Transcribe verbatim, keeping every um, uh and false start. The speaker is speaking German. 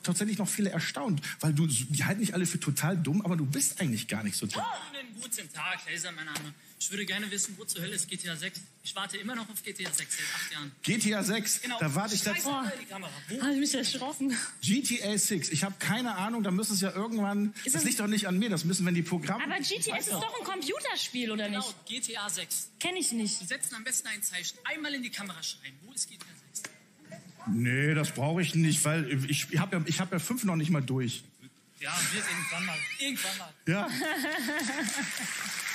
tatsächlich noch viele erstaunt, weil du, die halten dich alle für total dumm, aber du bist eigentlich gar nicht so dumm. Einen guten Tag, Laser, mein Name. Ich würde gerne wissen, wo zur Hölle ist G T A sechs? Ich warte immer noch auf G T A sechs seit acht Jahren. G T A sechs, Genau. da warte ich seit... Oh, die Kamera. Wo? Habe ich mich erschrocken. G T A sechs, ich habe keine Ahnung, da müssen es ja irgendwann... Ist das das- liegt doch nicht an mir, das müssen, wenn die Programme... Aber G T A ist doch ein Computerspiel, oder Genau, nicht? G T A sechs. Kenn ich nicht. Sie setzen am besten ein Zeichen. Einmal in die Kamera schreien. Wo ist G T A sechs? Nee, das brauche ich nicht, weil ich habe ja, ich hab ja fünf noch nicht mal durch. Ja, wird irgendwann mal. Irgendwann mal. Ja.